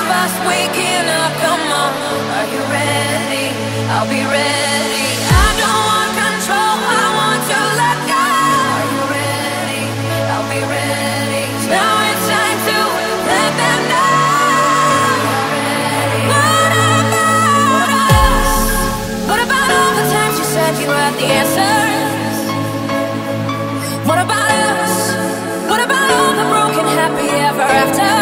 of us waking up, come on. Are you ready? I'll be ready. I don't want control, I want to let go. Are you ready? I'll be ready. Now it's time to let them know. What about all the times you said you had the answers? What about us? What about all the broken happy ever after?